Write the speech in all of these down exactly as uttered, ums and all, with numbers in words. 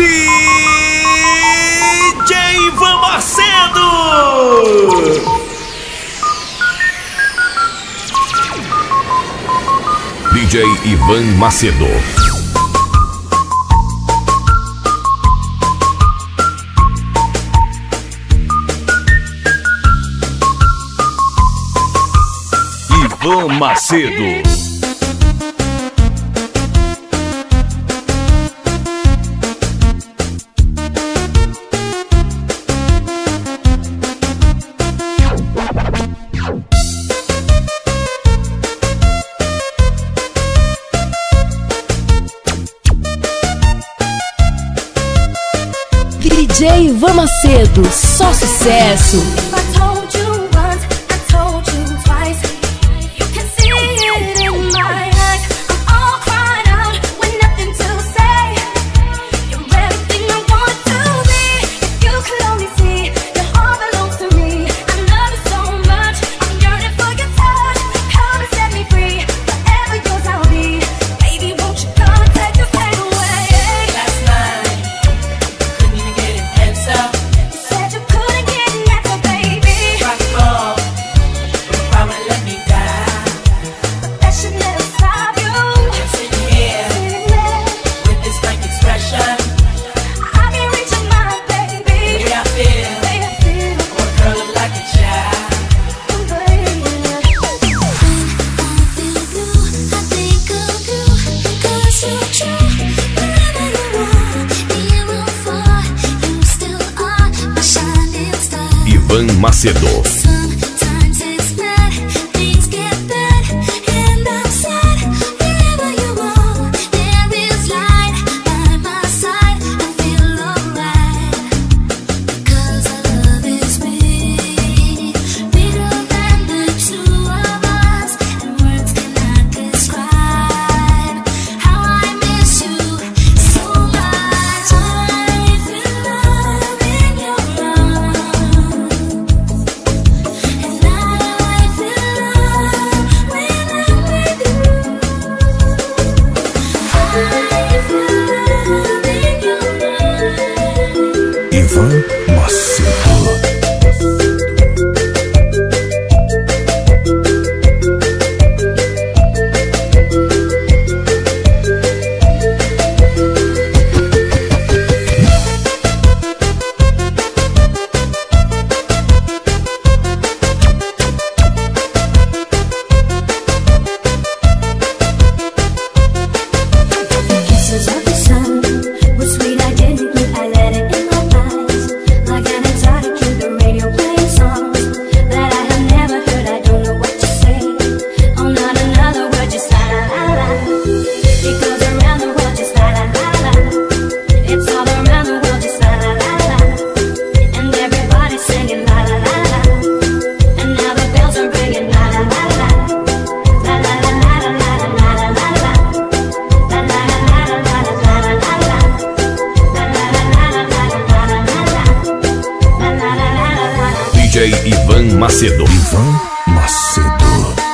D J Ivan Macedo. D J Ivan Macedo. Ivan Macedo. D J Ivan Macedo, só sucesso. Ivan Macedo. Ivan Macedo. D J Ivan Macedo. Ivan Macedo.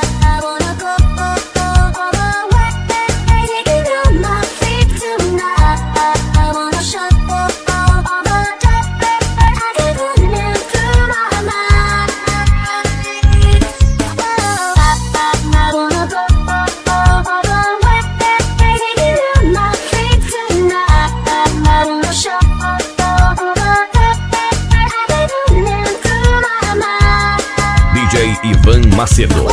D J Ivan Macedo.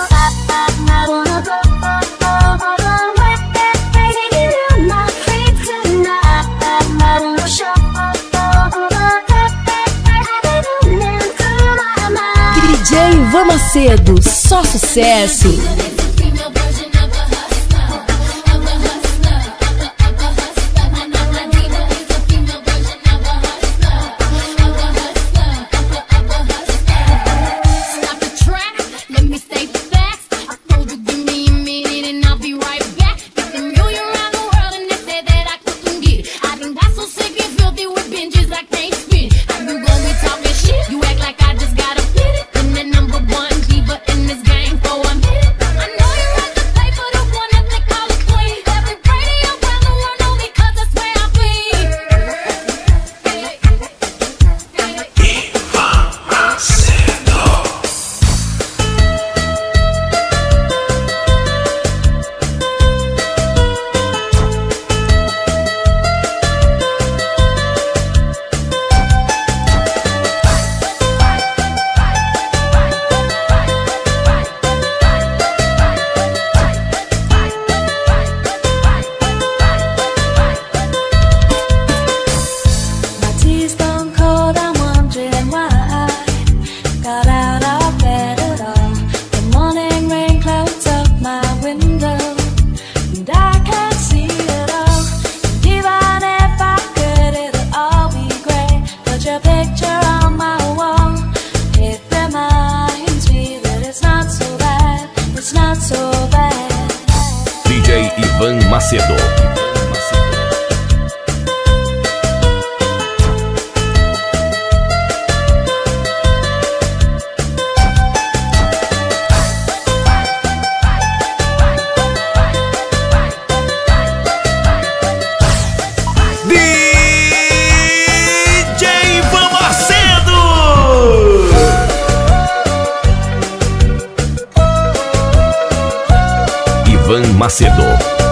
D J Ivan Macedo, só sucesso. You act like I just got a minute, and the number one diva in this game for a minute. I Macedo.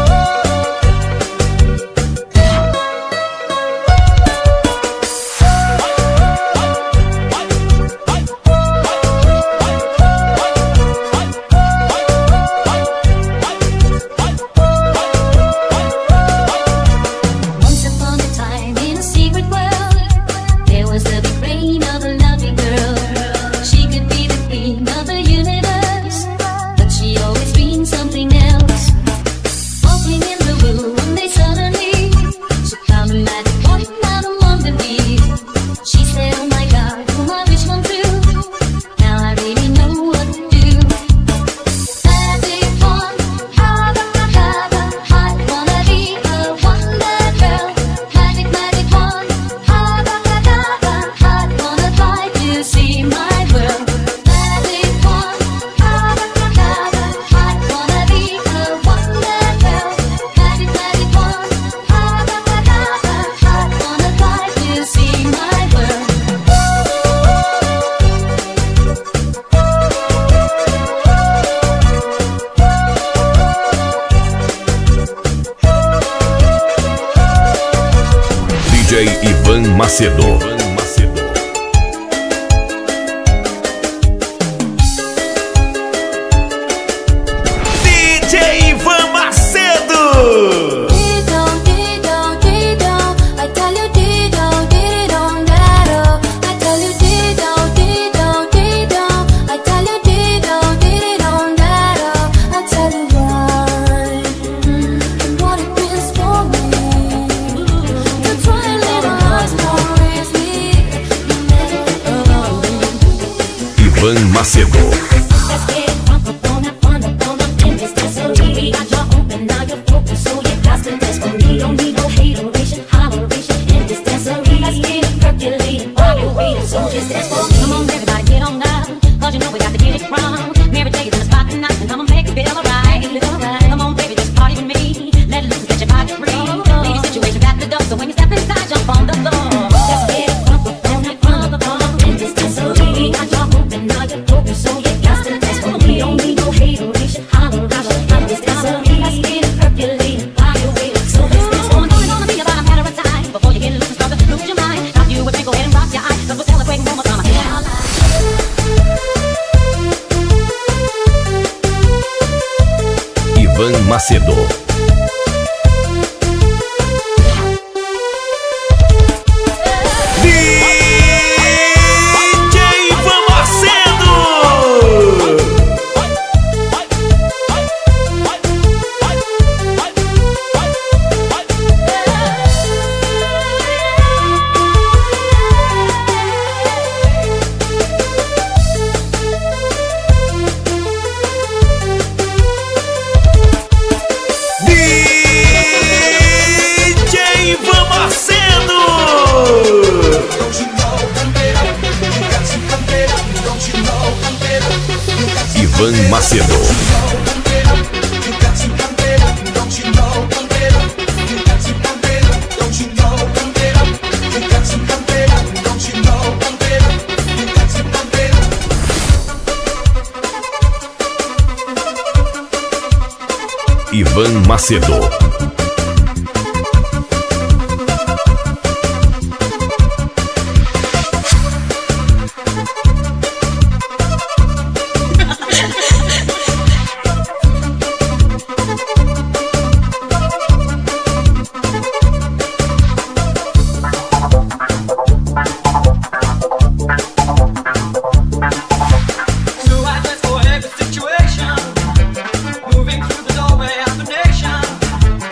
D J Ivan Macedo. D J Ivan Macedo. Ivan Macedo. Ivan Macedo. D J Ivan Macedo. Ivan Macedo. Ivan Macedo. Moving through the doorway of the nation.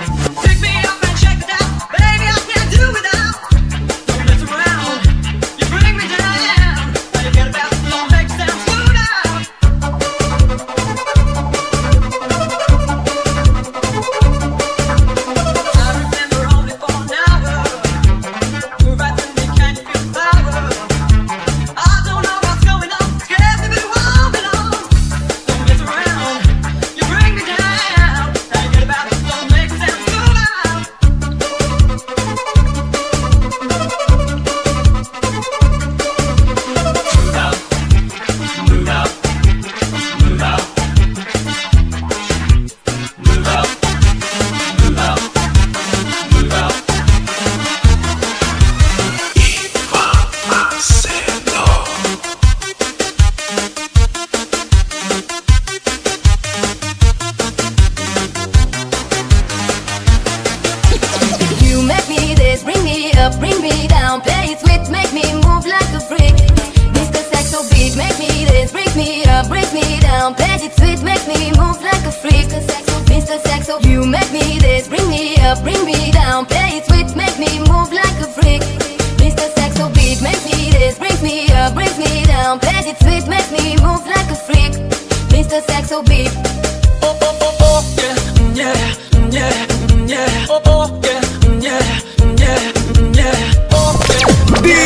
up, bring me down. Play it sweet, make me move like a freak. Mister Saxo beat, make me dance, break me up, break me down. Play it sweet, make me move like a freak. Mister Saxo, you make me dance, bring me up, bring me down. Play it sweet, make me move like a freak. Mister Saxo beat, make me dance, break me up, break me down. Play it sweet, make me move like a freak. Mister Saxo beat. Oh oh oh oh yeah yeah yeah yeah oh oh yeah yeah yeah yeah oh yeah. D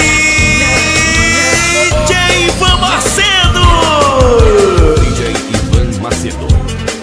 J Ivan Macedo. D J Ivan Macedo.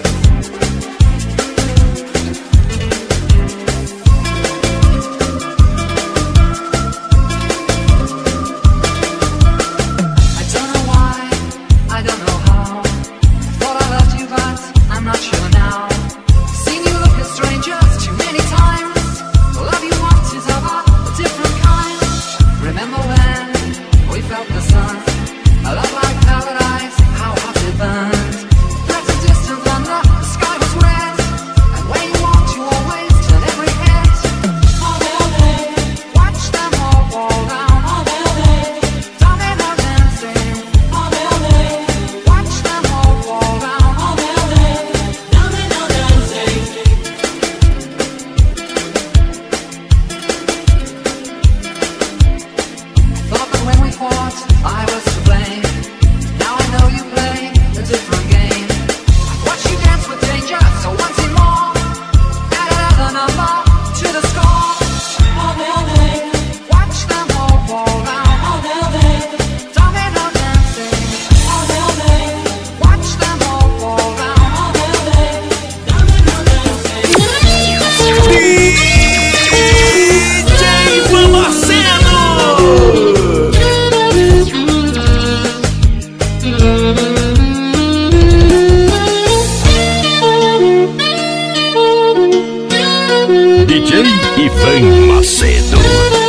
D J Ivan Macedo.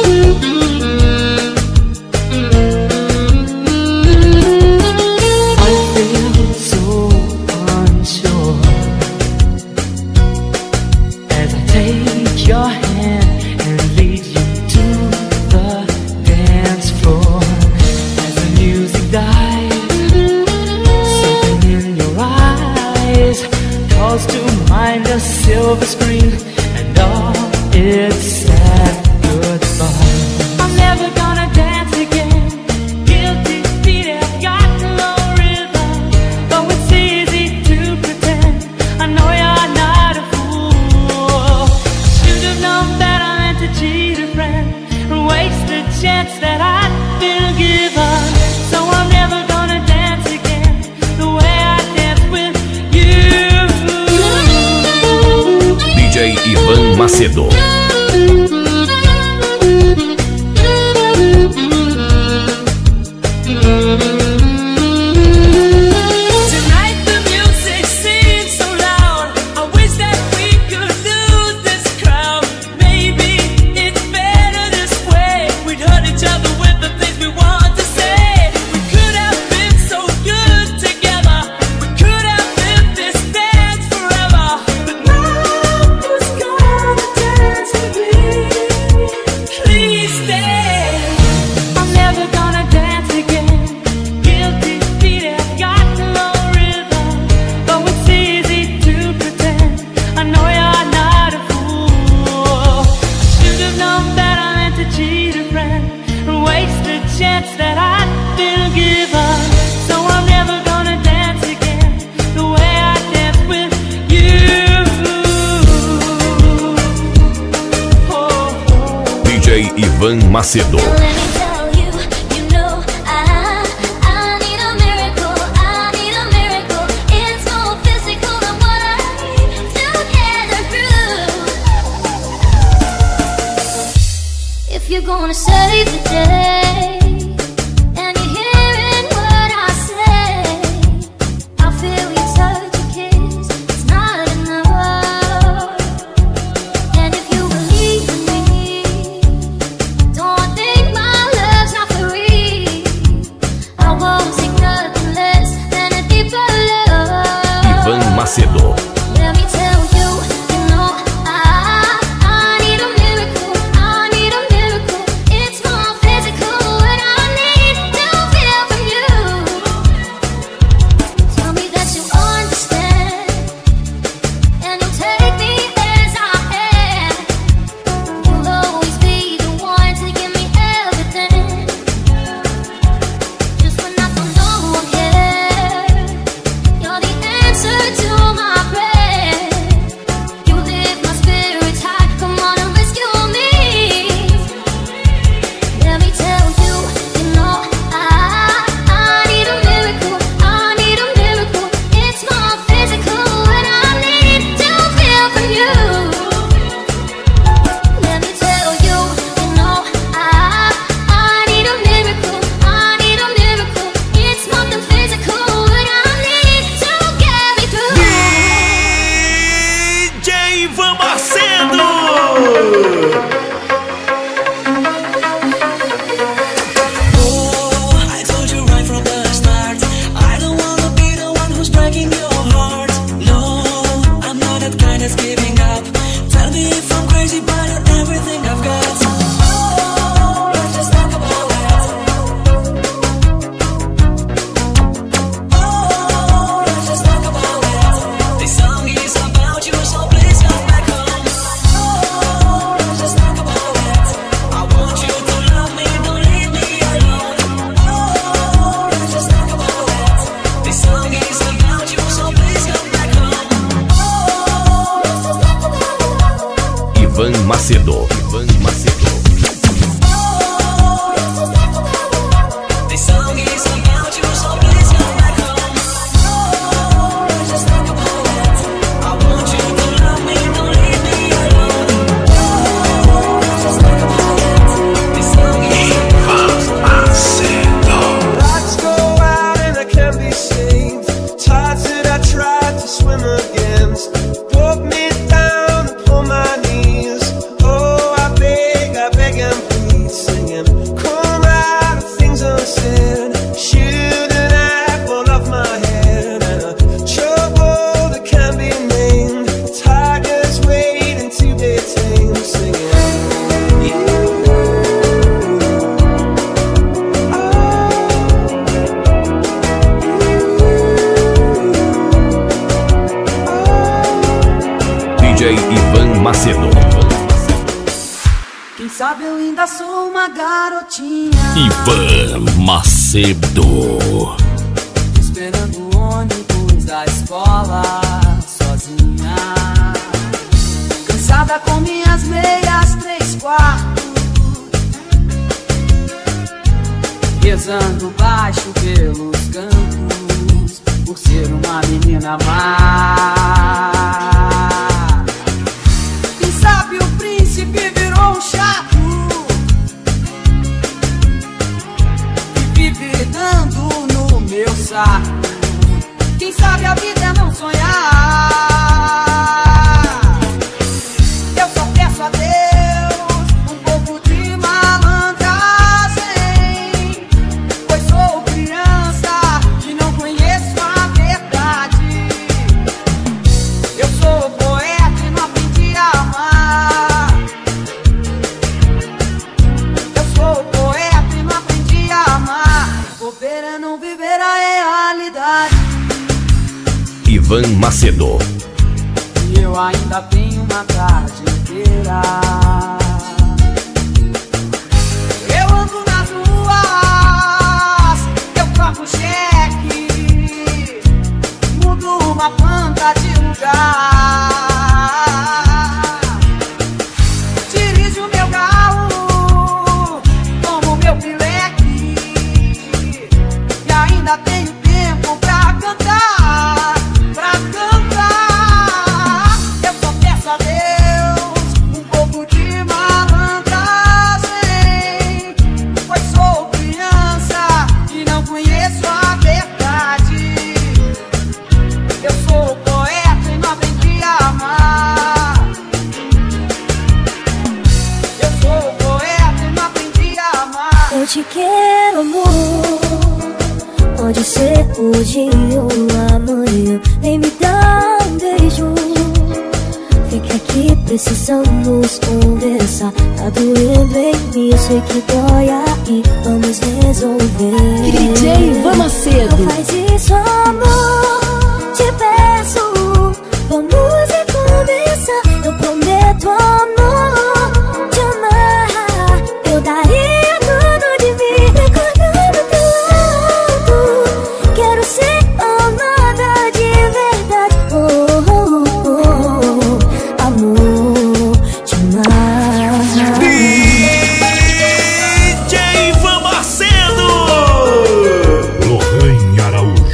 Silver screen and all its sad goodbye. I'm never gonna dance again. Guilty feet have got no rhythm, though it's easy to pretend. I know you're not a fool. Should have known that I meant to cheat a friend and waste the chance that I'd been given. So I'm never gonna dance again the way I danced with you. D J Ivan Macedo. Ivan Macedo. If you're gonna save the day and you're hearing what I say, I feel you touch a kiss, it's not enough. And if you believe in me, don't think my love's not free. I won't seek nothing less than a deeper love. Ivan Macedo. Let me tell you, you know I, I need a miracle, I need a miracle. Macedo. Ivan Macedo. This song is about you, so please come back home. Oh, just think about it. I want you to love me, don't leave me alone. Oh, just think about it. This song is Ivan Macedo. Lights go out and I can't be saved. Tides that I tried to swim against broke me down upon my knees. Oh, I beg, I beg and plead, singing, come out of things unsaid. Shoot an apple off my head and a trouble that can't be named. Tigers waiting to be tamed, singing, you. D J Ivan Macedo. Quem sabe eu ainda sou uma garotinha Ivan Macedo. esperando o ônibus da escola sozinha, cansada com minhas meias três quartos, rezando baixo pelos cantos por ser uma menina má. Quem sabe o príncipe virou um chato e vive dando no meu saco. Quem sabe a vida é não sonhar. Eu só peço a Deus um pouco de malandragem, pois sou criança e não conheço a verdade. Eu sou poeta e não aprendi a amar. Eu sou poeta e não aprendi a amar. Bobeira é não viver a realidade. Ivan Macedo. E eu ainda tenho uma tarde inteira. Eu ando nas ruas, eu troco cheque, mudo uma planta de lugar. Dirijo meu carro, tomo meu pileque e ainda tenho tempo pra cantar, pra cantar. Eu só peço a Deus um pouco de malandragem, pois sou criança e não conheço a verdade. Eu sou poeta e não aprendi a amar. Eu sou poeta e não aprendi a amar. Eu te quero, amor. Pode ser hoje ou amanhã. Vem me dar um beijo. Fica aqui, precisamos conversar. Tá doendo em mim, eu sei que dói aí. Vamos resolver. D J Ivan Macedo. Não faz isso, amor. Te peço, vamos recomeçar. Eu prometo, amor, te amar. Eu daria tudo de mim, recordando teu lado. Quero ser amada de verdade. Oh, oh, oh, oh. Amor, te amar. D J Ivan Macedo. Lorraine Araújo.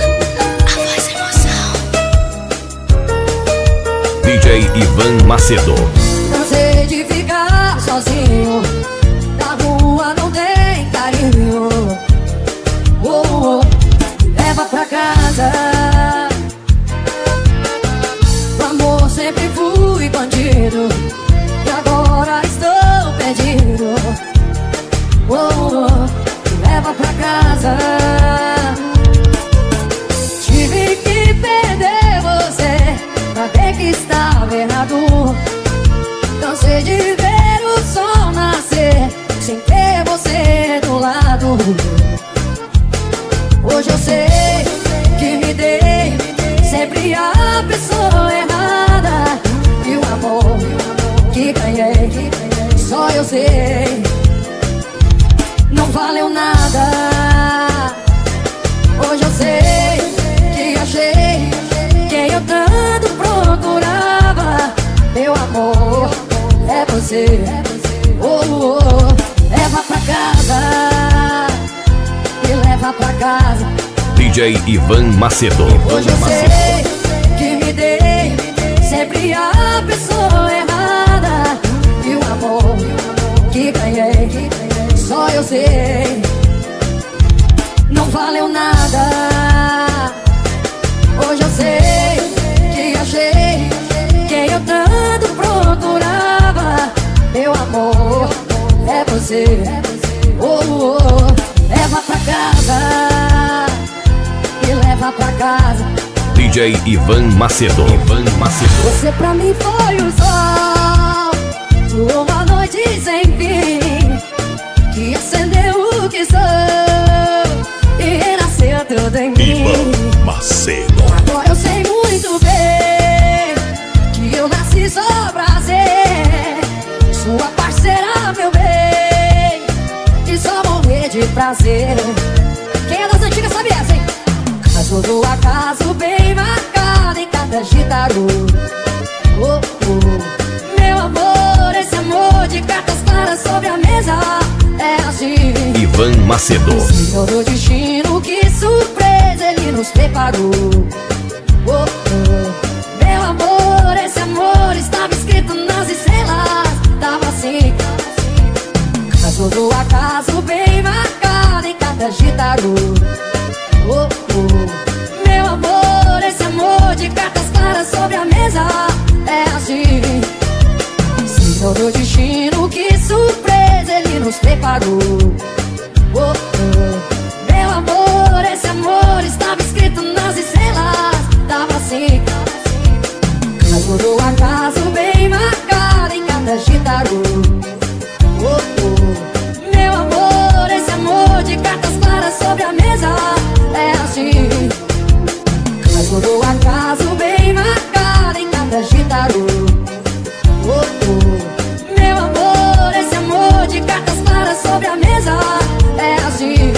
D J Ivan Macedo. Cansei de ficar sozinho, na rua não tem carinho. Oh, oh, me leva pra casa. O amor sempre fui bandido e agora estou perdido. Oh, oh, me leva pra casa. Tive que perder você pra ver que estava errado. Cansei de ver o sol nascer sem ter você do lado. Hoje eu sei que me dei sempre a pessoa errada. E o amor que ganhei, só eu sei, não valeu nada. Hoje eu sei que achei quem eu tanto procurava. Meu amor é você. você, oh, oh, oh. Leva pra casa, me leva pra casa. D J Ivan Macedo. Hoje eu sei que me dei sempre a pessoa errada. E o amor que ganhei, só eu sei, não valeu nada. Hoje eu sei que achei quem eu tanto procurava. Meu amor, é você, oh, oh, oh. Leva pra casa, me leva pra casa. D J Ivan Macedo. Ivan Macedo. Você pra mim foi o sol, uma noite sem fim, que acendeu o que sou e renasceu tudo em mim. Ivan Macedo. Agora eu sei muito bem que eu nasci só pra ser sua parceira, meu bem, e só morrer de prazer. Quem é das antigas sabe essa, hein? Caso do acaso bem marcado em cartas de tarô. Oh, oh. Meu amor, esse amor de cartas claras sobre a mesa é assim. Ivan Macedo. Senhor do destino, que surpresa ele nos preparou. Oh, oh. Meu amor, esse amor estava escrito nas estrelas, tava assim. Caso do acaso bem marcado em cartas de tarô. Oh, oh. Meu amor, esse amor de cartas claras sobre a mesa é assim. Senhor do destino, que surpresa ele nos preparou. Oh, oh. Meu amor, esse amor estava escrito nas estrelas, tava assim. Caso do acaso bem marcado em cartas de tarô. Oh, oh. Meu amor, esse amor de cartas claras sobre a mesa é assim. Caso do acaso bem marcado em cartas de tarô. Oh, oh. Meu amor, esse amor de cartas claras sobre a mesa é assim.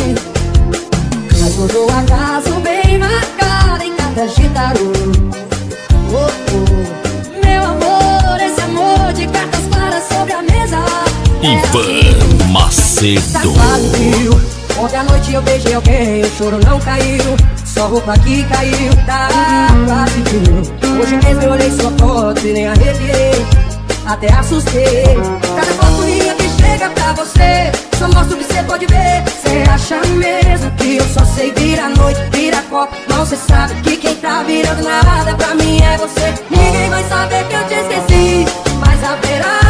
Caso do acaso bem marcado em cartas de tarô. Oh, oh. Meu amor, esse amor de cartas claras sobre a mesa é Ivan Tá Macedo. vazio. Ontem à noite eu beijei alguém, o choro não caiu, só roupa que caiu, tá vazio. Hoje mesmo eu olhei sua foto e nem arrepiei, até assustei. Cada foto minha que chega pra você, só mostra o que cê pode ver. Cê acha mesmo que eu só sei virar noite, virar copo? Não, cê sabe que quem tá virando nada pra mim é você. Ninguém vai saber que eu te esqueci, mas haverá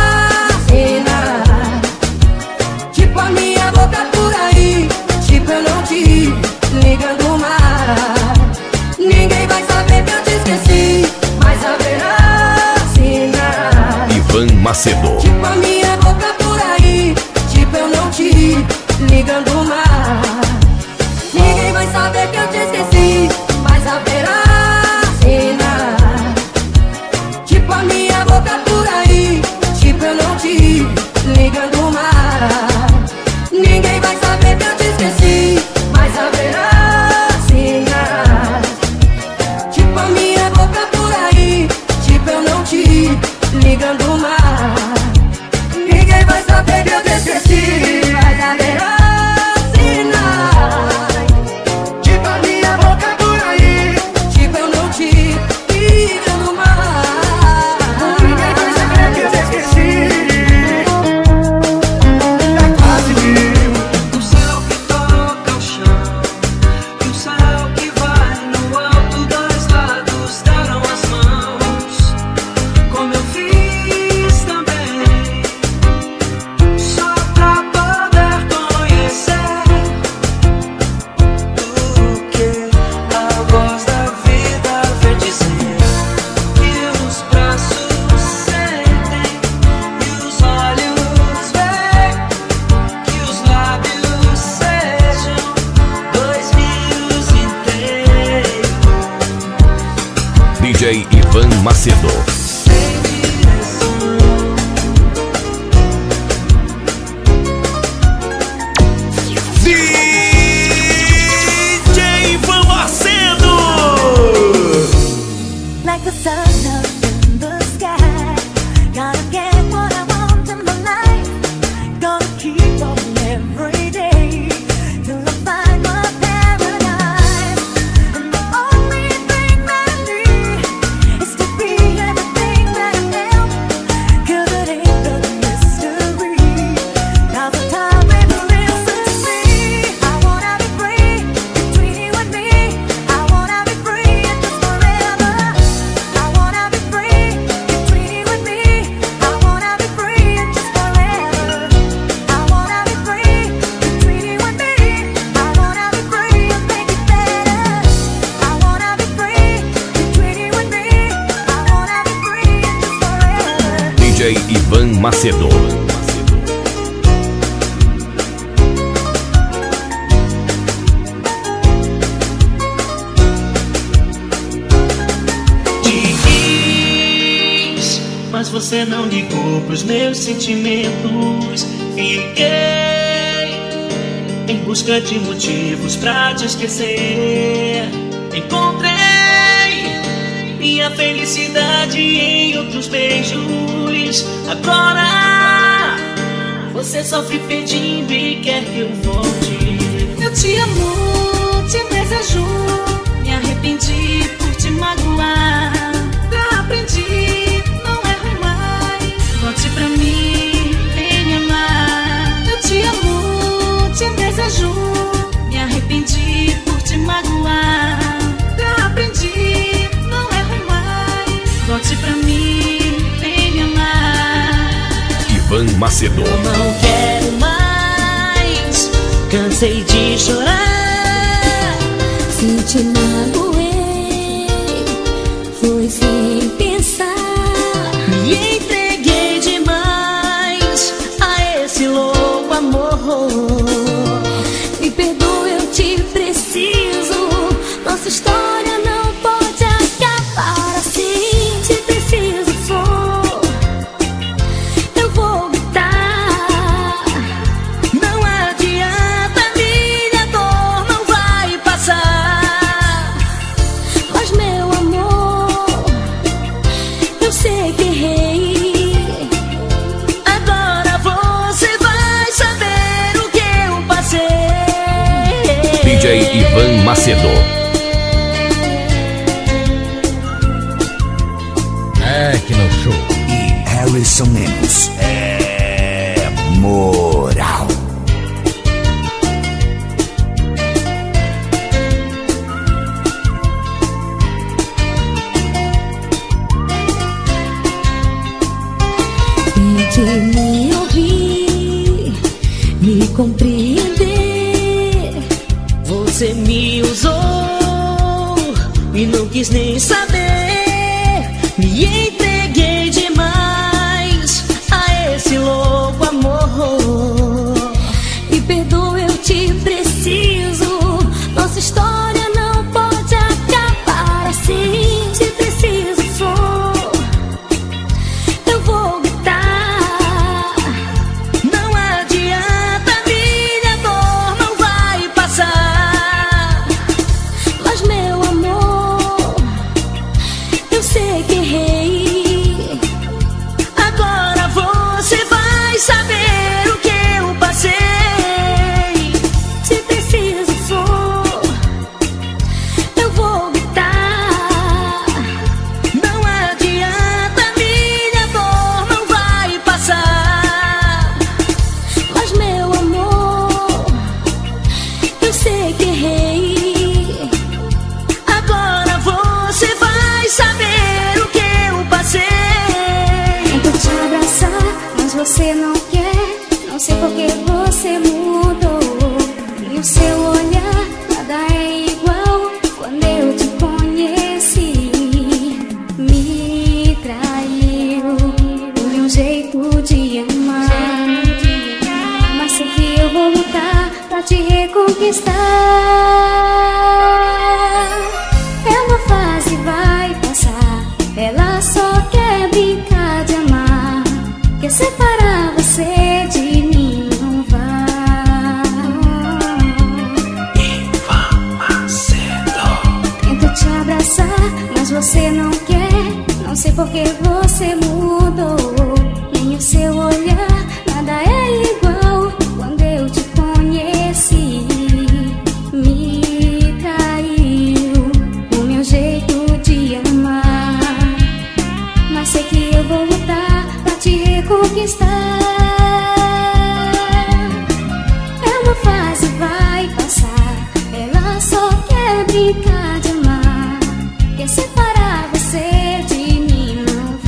sinal, tipo a minha boca por aí, tipo eu não te ligando mais. Ninguém vai saber que eu te esqueci, mas haverá sinal. Ivan Macedo. Tipo a minha boca por aí, tipo eu não te ligando mais. Ninguém vai saber que eu te esqueci, mas haverá sinal. Tipo a minha boca por aí, tipo eu não te ligando mais. Ninguém vai saber que eu te esqueci, mas haverá sinal. Tipo a minha boca por aí, tipo eu não te ligando mais. Ninguém vai saber que eu te esqueci, mas haverá sinal. Tipo a minha boca por aí, tipo eu não te ligando mais. Ninguém vai saber que eu te esqueci. Tá quase mil. O céu que toca o chão, e o céu que vai no alto, dois lados deram as mãos, como eu fiz também, só pra poder conhecer o que a voz da vida vem dizer, que os braços sentem e os olhos veem, que os lábios sejam dois rios inteiros, D J Ivan Macedo. sem direção. D J Ivan Macedo. Like the sun up in the sky, gotta get what I want to Ivan Macedo. Diz, mas você não ligou pros meus sentimentos. Fiquei em busca de motivos pra te esquecer. Encontrei minha felicidade em outros beijos. Agora você sofre pedindo e quer que eu volte. Eu te amo, te desejo, me arrependi por te magoar. Já aprendi, não erro mais. Volte pra mim, vem me amar. Eu te amo, te desejo, me arrependi por te magoar. Já aprendi, não erro mais. Volte pra mim, vem me amar. Ivan Macedo. Eu não quero mais, cansei de chorar. Se te magoei, foi sem pensar. Me entreguei demais a esse louco amor. Me perdoa, eu te preciso. Nossa história não pode acabar assim. Se preciso for, eu vou gritar. Não adianta, minha dor não vai passar. Mas meu amor, eu sei que errei. Agora você vai saber o que eu passei. D J Ivan Macedo. Tecno Show e Harrison Lemos. É moral. Tente me ouvir, me compreender. Você me usou e não quis nem saber. Me entreguei demais a esse louco amor. Me perdoa, eu te preciso. Nossa história não pode acabar assim. Se preciso for, eu vou gritar. Não adianta, minha dor não vai passar. Mas meu amor, eu sei que errei. Agora você vai saber o que eu passei. Se preciso for, eu vou gritar. Não adianta, minha dor não vai passar. Mas meu amor, eu sei que errei. Agora você vai saber o que eu passei. Tento te abraçar, mas você não quer. Não sei por que você mudou. E o seu olhar, nada é igual quando eu te conheci. Me traiu o meu jeito de amar. Mas sei que eu vou lutar pra te reconquistar. É uma fase, vai passar. Ela só quer brincar de amar. Quer separar você de mim, não vai. Ivan Macedo. Tento te abraçar, mas você não quer. Não sei por que você mudou. Nem o seu olhar, nada é igual quando eu te conheci. Me traiu o meu jeito de amar. Mas sei que eu vou lutar pra te reconquistar. É uma fase, vai passar. Ela só quer brincar de amar. Quer separar você de mim, não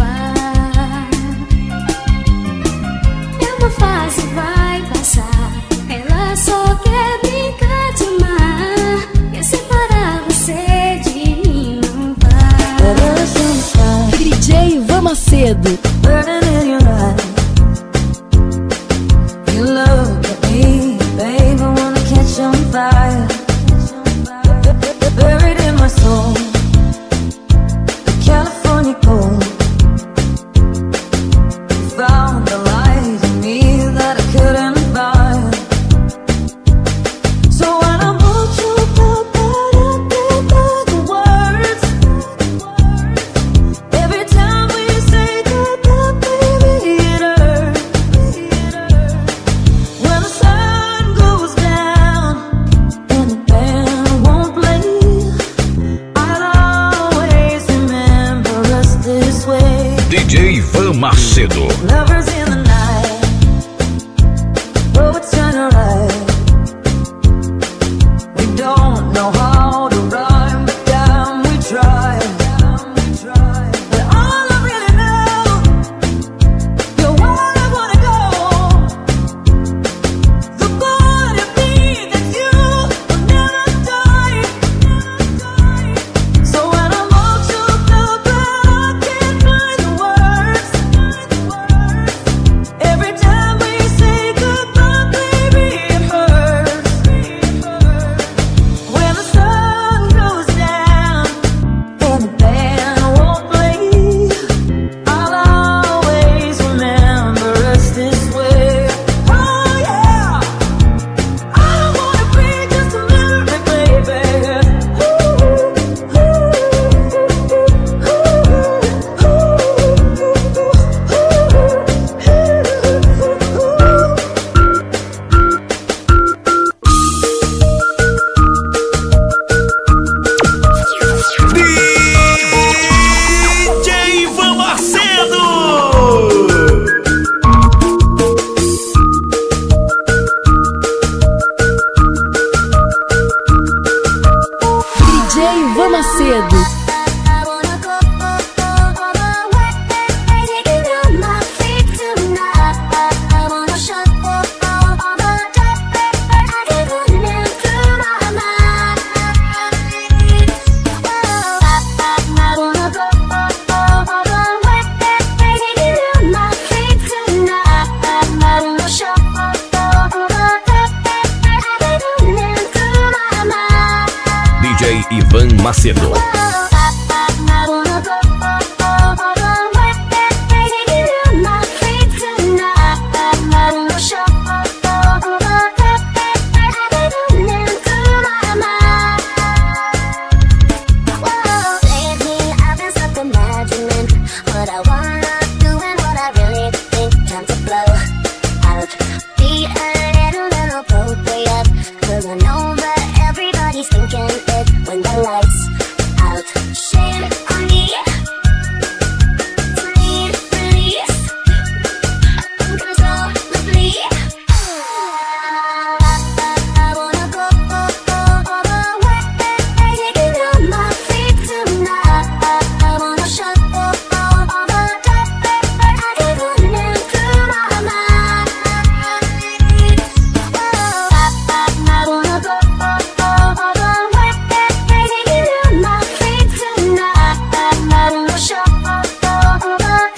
Ivan Macedo.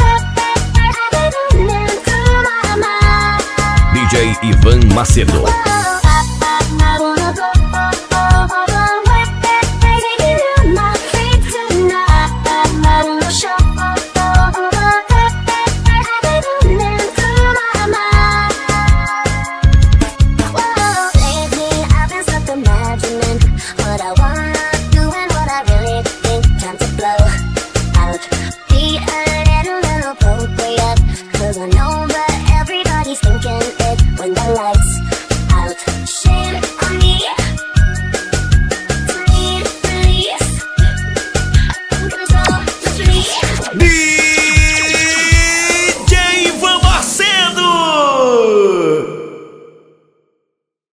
D J Ivan Macedo.